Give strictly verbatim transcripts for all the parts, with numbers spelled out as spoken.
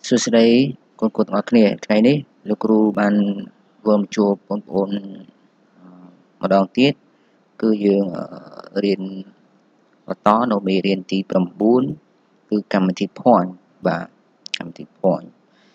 សួស្តីកូនៗទាំងអស់គ្នាថ្ងៃនេះលោកគ្រូបានវិលមកជួបបងប្អូនម្ដងទៀតគឺយើងរៀនបន្តនៅមេរៀនទី9គឺកម្មវិធី point បាទកម្មវិធី point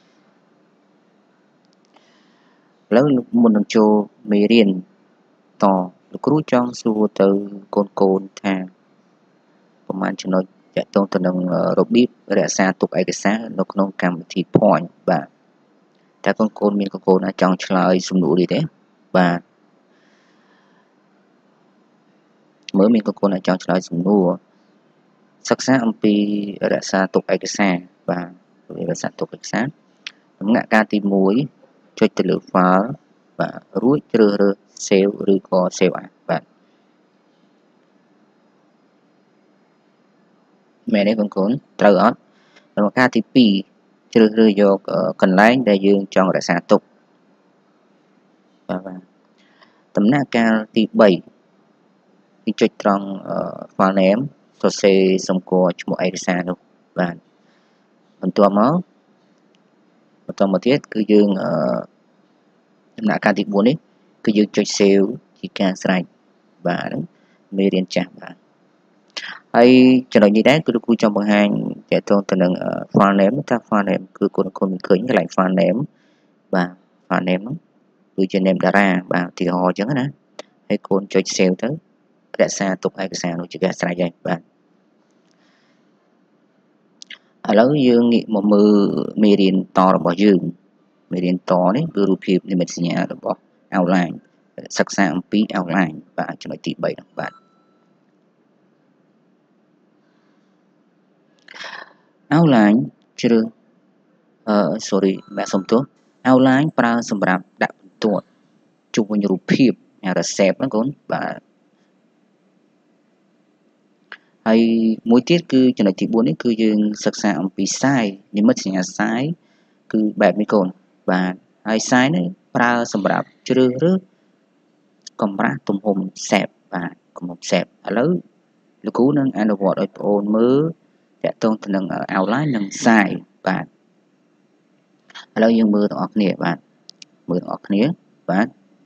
ឥឡូវមុននឹងចូលមេរៀនតលោកគ្រូចង់សួរទៅកូនៗថាប្រហែលចំណុចទាក់ទងទៅនឹងរបៀបរក្សាទុកឯកសារនៅក្នុងកម្មវិធី point បាទតើកូនៗមានកូនៗអាចចង់ឆ្លើយសំណួរនេះទេបាទមើលមានកូនៗអាចចង់ឆ្លើយសំណួរសិក្សាអំពីរក្សាទុកឯកសារបាទរក្សាទុកឯកសារដំណាក់កាលទី1ចុចទៅលើ file បាទរួចជ្រើសរើស save ឬក៏ save as បាទមែនទេកូនៗត្រូវអត់ដំណាក់កាលទី2ជ្រើសរើសយកកន្លែងដែលយើងចង់រក្សាទុកបាទបាទដំណាក់កាលទី3គឺចុចត្រង់ file name សរសេរសម្គាល់ឈ្មោះឯកសារនោះបាទបន្ទាប់មកបន្តមកទៀតគឺយើងដំណាក់កាលទី4នេះគឺយើងចុច save ជាការស្រេចបាទមេរៀនចាស់បាទហើយចំណុចនេះដែរគឺលោកគ្រូចង់បង្ហាញទាក់ទងទៅនឹង file name ថា file name គឺកូនៗមិនឃើញកន្លែង file name បាទ file name ហ្នឹងគឺជា name តារាបាទឧទាហរណ៍អញ្ចឹងណាហើយកូនចុច save ទៅរក្សាទុកឯកសារនោះជាការស្រេចហើយបាទឥឡូវយើងងាកមកមើលមេរៀនតរបស់យើងមេរៀនតនេះគឺរូបភាពនិមិត្តសញ្ញារបស់ outline សិក្សាអំពី outline បាទចំណុចទី3ហ្នឹងបាទ outline ជ្រើសអឺ sorry បាទសុំទោស outline ប្រើសម្រាប់ដាក់បន្ទាត់ជុំវិញរូបភាពហៅថា shape ហ្នឹងកូនបាទហើយមួយទៀតគឺចំណុចទី4នេះគឺយើងសិក្សាអំពី size និមិត្តសញ្ញា size គឺបែបនេះកូនបាទហើយ size នេះប្រើសម្រាប់ជ្រើសរើសកម្រាស់ទំហំ shape បាទទំហំ shape ឥឡូវលោកគ្រូនឹងអនុវត្តឲ្យបងប្អូនមើលតាក់ទងទៅនឹង outline និង size បាទឥឡូវយើងមើលទាំងអស់គ្នាបាទមើលទាំងអស់គ្នាបាទ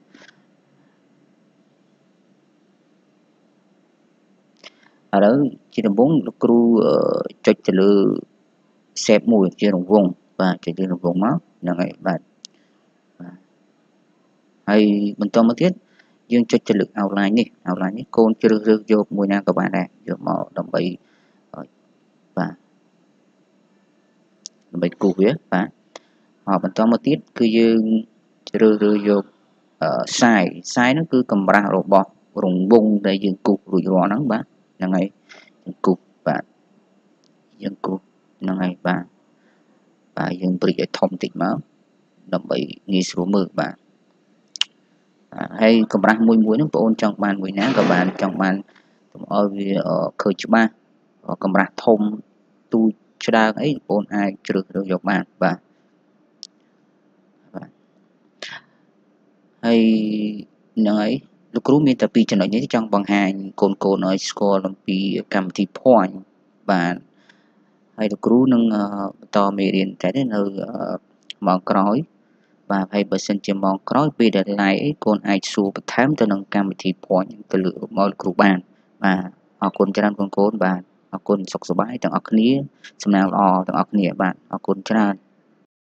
ឥឡូវជាដំបូងលោកគ្រូចុចទៅលើ shape មួយជារង្វង់បាទចុចលើរង្វង់មកហ្នឹងហើយបាទបាទហើយបន្តមកទៀតយើងចុចទៅលើ outline នេះ outline នេះកូនជ្រើសរើសយកមួយណាក៏បានដែរយកមកដើម្បីបាទដើម្បីគូសវាបាទហើយបន្តមកទៀតគឺយើងជ្រើសរើសយក size size ហ្នឹងគឺកម្រាស់របស់រង្វង់ដែលយើងគូសរួចរាល់ហ្នឹងបាទហ្នឹងហើយយើងគូសបាទយើងគូសហ្នឹងហើយបាទបាទយើងព្រិចឲ្យធំតិចមកដើម្បីងាយស្រួលមើលបាទហើយកម្រាស់មួយមួយហ្នឹងបងអូនចង់បានមួយណាក៏បានចង់បានកុំឲ្យវាឃើញច្បាស់កម្រាស់ធំទូចឆ្ដើងអីបងអូនអាចជ្រើសរើសយកបានបាទបាទហើយហ្នឹងហើយលោកគ្រូមានតែពីរចំណុចនេះចង់បង្ហាញកូនកូនឲ្យស្គាល់អំពីកម្មវិធី point បាទហើយលោកគ្រូនឹងបន្តមេរៀនតែនៅម៉ោងក្រោយបាទហើយបើសិនជាម៉ោងក្រោយពេលដែល live អីកូនអាចសួរបន្ថែមទៅនឹងកម្មវិធី point ទៅលើមកលោកគ្រូបានបាទអរគុណច្រើនកូនៗបាទអរគុណសុខសប្បាយទាំងអស់គ្នាសំណាងល្អទាំងអស់គ្នាបាទអរគុណច្រើន